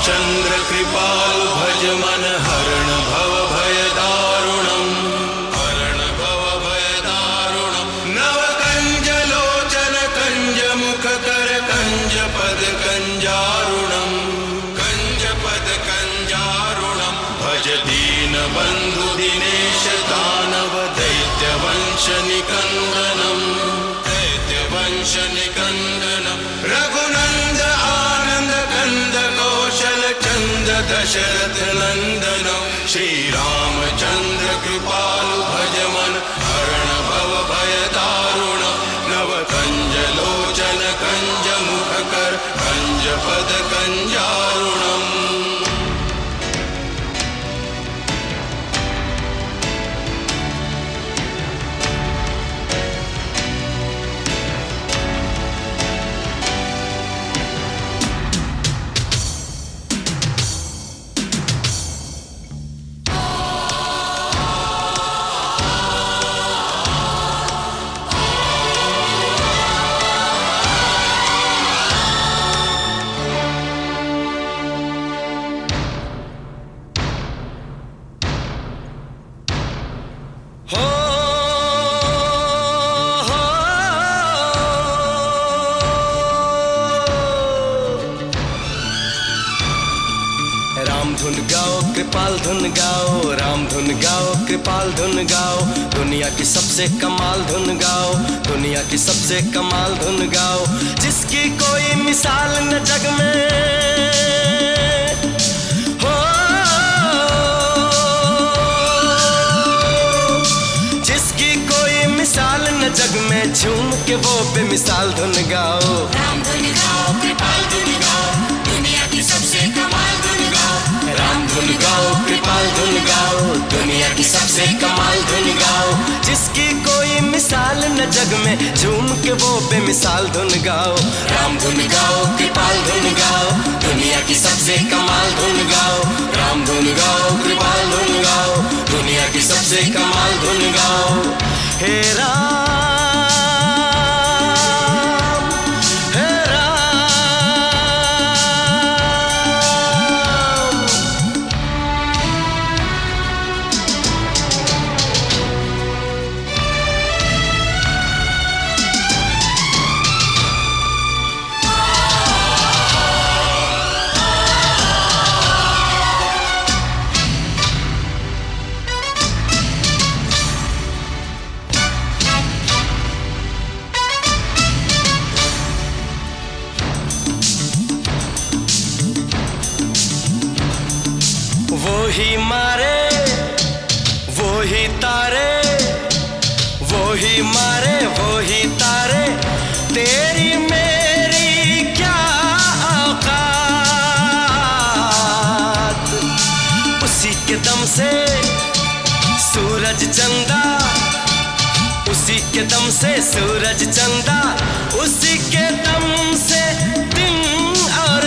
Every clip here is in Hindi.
चंद्र कृपालु भज मन हरण भव भय दारुणम, हरण भव भय दारुणम। नव कंज लोचन कंज मुख कर कंज पद कंजारुणम, कंज पद कंजारुणम। भज दीन बंधु दिनेश दानव दैत्य वंश निकंदनम, दैत्य वंश निकंदनम। रघुनंद आनंद कंद कौशल चंद दशरथ नंदनम। श्री रामचंद्र कृपालु भज मन हरण भव भय दारुणम। नव कंज लोचन कंज मुख कर कंज पद कंजारुणम। राम धुन गाओ कृपाल धुन गाओ, राम धुन गाओ कृपाल धुन गाओ। दुनिया की सबसे कमाल धुन गाओ, दुनिया की सबसे कमाल धुन गाओ। जिसकी कोई मिसाल न जग में हो, जिसकी कोई मिसाल न जग में। झूम के वो बेमिसाल धुन गाओ। राम धुन गाओ कृपाल धुन गाओ, दुनिया की सबसे कमाल धुन गाओ। राम धुन गाओ कृपाल धुन गाओ, दुनिया की सबसे कमाल धुन गाओ। जिसकी कोई मिसाल न जग में, झूम के वो बेमिसाल धुन गाओ। राम धुन गाओ कृपाल धुन गाओ, दुनिया की सबसे कमाल धुन गाओ। राम धुन गाओ कृपाल धुन गाओ, दुनिया की सबसे कमाल धुन गाओ। हे राम हे वो ही मारे वो ही तारे, वो ही मारे वो ही तारे। तेरी मेरी क्या औकात। उसी के दम से सूरज चंदा, उसी के दम से सूरज चंदा। उसी के दम से दिन और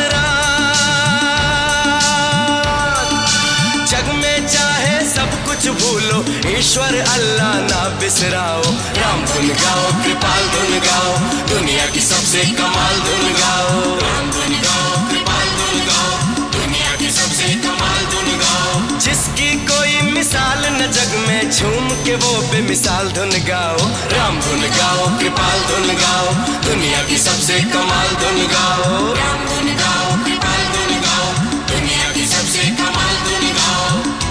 रात। जग में चाहे सब कुछ भूलो, ईश्वर अल्लाह ना बिसराओ। राम धुन गाओ कृपाल धुन गाओ, दुनिया की सबसे कमाल धुन गाओ। राम धुन गाओ कृपाल धुन गाओ, दुनिया की सबसे कमाल धुन गाओ। जिसकी कोई मिसाल न जग में, झूम के वो बेमिसाल धुन गाओ। राम धुन गाओ कृपाल धुन गाओ, दुनिया की सबसे कमाल धुन गाओ। राम धुन गाओ कृपाल धुन गाओ, दुनिया की सबसे कमाल धुन गाओ।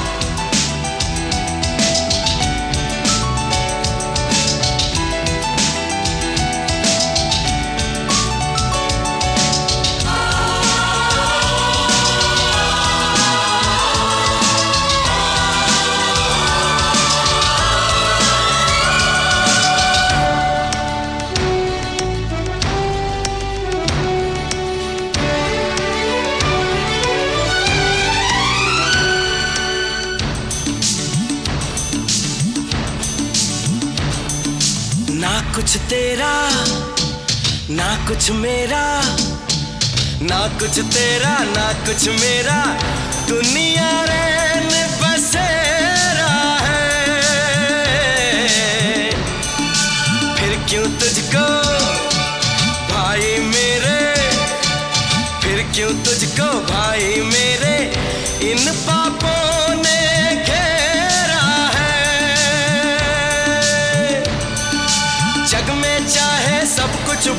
ना कुछ तेरा ना कुछ मेरा, ना कुछ तेरा ना कुछ मेरा। दुनिया रैन बसेरा है, फिर क्यों तुझको भाई मेरे, फिर क्यों तुझको भाई मेरे।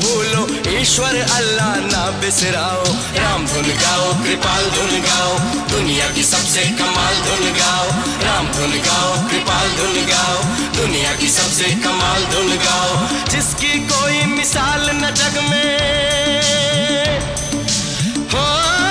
भूलो, ईश्वर अल्लाह ना बिसराओ। राम धुन गाओ, कृपाल धुन गाओ, दुनिया की सबसे कमाल धुन गाओ। राम धुन गाओ, कृपाल धुन गाओ, दुनिया की सबसे कमाल धुन गाओ। जिसकी कोई मिसाल न जग में हो,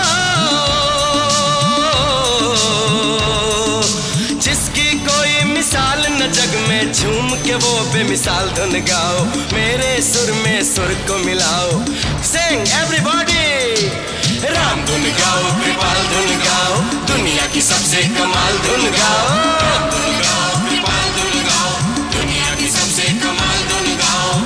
जिसकी कोई मिसाल न जग में, झूम के वो बेमिसाल धुन गाओ। मेरे सुर में सुर को मिलाओ, सिंग एवरीबॉडी। राम धुन गाओ, कृपाल धुन गाओ, दुनिया की सबसे कमाल धुन गाओ। राम धुन गाओ, कृपाल धुन गाओ, दुनिया की सबसे कमाल धुन गाओ।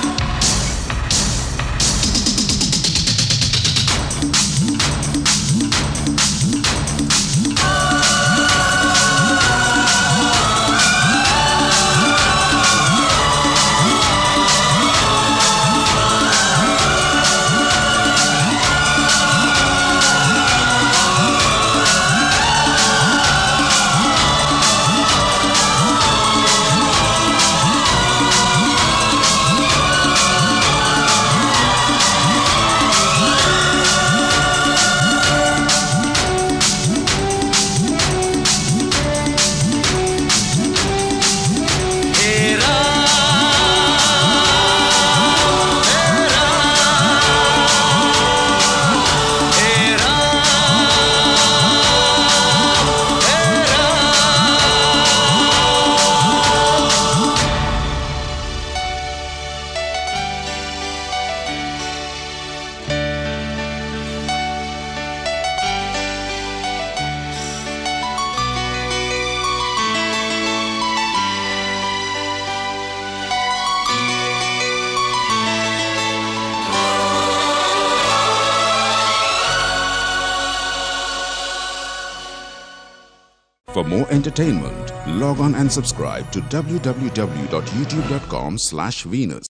For more entertainment, log on and subscribe to www.youtube.com/Venus.